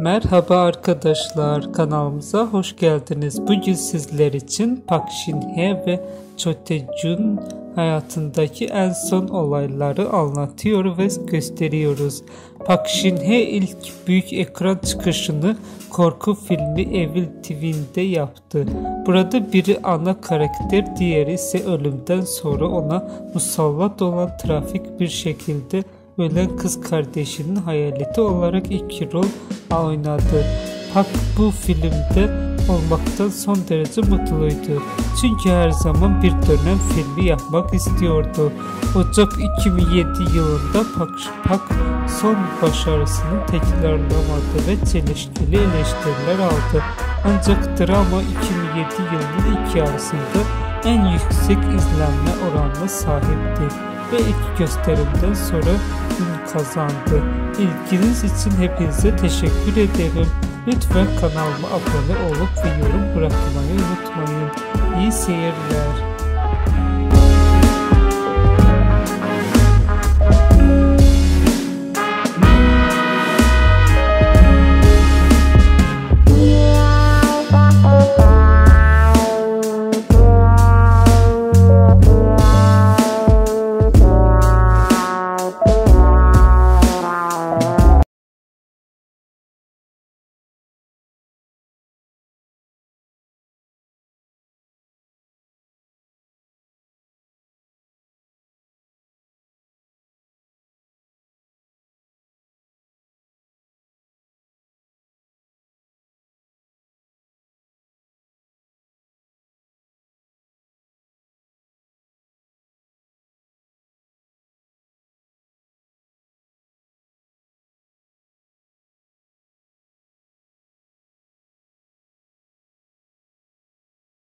Merhaba arkadaşlar, kanalımıza hoş geldiniz. Bugün sizler için Park Shin-hye ve Cho Tae-jun hayatındaki en son olayları anlatıyor ve gösteriyoruz. Park Shin-hye ilk büyük ekran çıkışını korku filmi Evil Twin'de yaptı. Burada biri ana karakter, diğeri ise ölümden sonra ona musallat olan trafik bir şekilde ölen kız kardeşinin hayaleti olarak iki rol oynadı. Park bu filmde olmaktan son derece mutluydu. Çünkü her zaman bir dönem filmi yapmak istiyordu. Ocak 2007 yılında Park son başarısını tekrarlamadı ve çelişkili eleştiriler aldı. Ancak drama 2007 yılının ilk yarısında en yüksek izlenme oranına sahipti ve ilk gösterimden sonra ün kazandı. İlginiz için hepinize teşekkür ederim. Lütfen kanalıma abone olup ve yorum bırakmayı unutmayın. İyi seyirler.